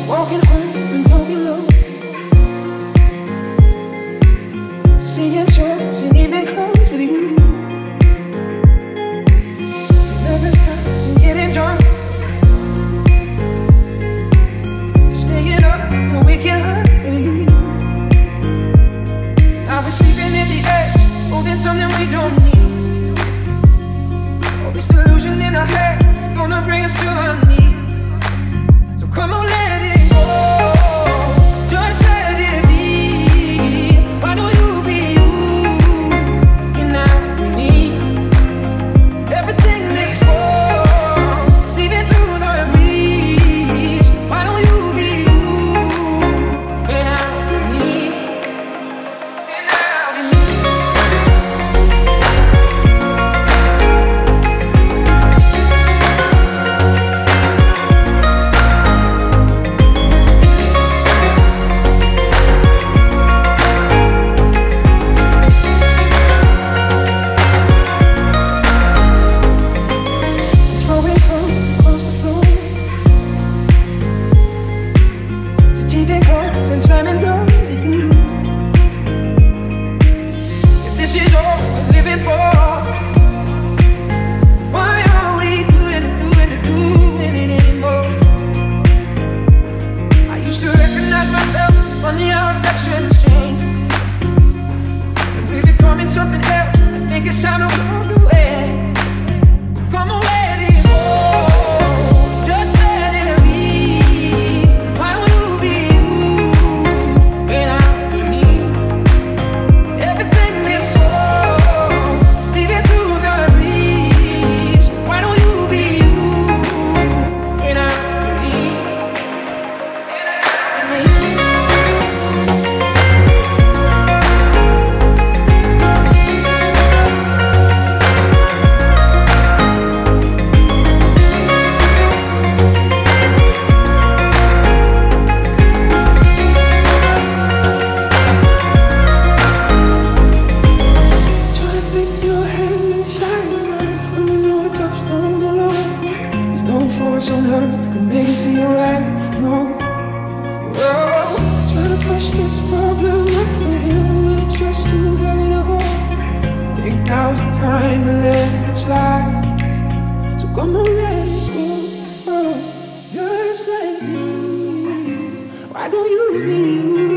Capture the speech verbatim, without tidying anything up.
Walking home and talking low, seeing shows and evening clothes with you. Nervous times and getting drunk, just staying up and waking up with you. Now we're sleeping in the edge, holding something we don't need. All this delusion in our heads is gonna bring us to our knees. So come on, let it go. Just let it be. Why don't you be you? You're not me. Everything makes wrong. Leave it to the breeze. Why don't you be you? You're not me. You're not me. Throwing clothes across the floor, teething cars and slamming doors at you. If this is all we're living for, why are we doing it, doing it, doing it anymore? I used to recognize myself, it's funny how affections change, and we're becoming something else. I think it's time to walk away. So come on, let it go. Just let it be. Why don't you be you? You're not me. Everything is wrong. Leave it to the breeze. Why don't you be you? You're not me. You're not me. Try to fit your hand inside mine when you know it just don't belong. There's no force on earth can make it feel right. No, whoa. Try to push this problem up the hill when it's just too heavy to hold. Think now's the time to let it slide. So come on, let it go. Just let it be. Why don't you be you?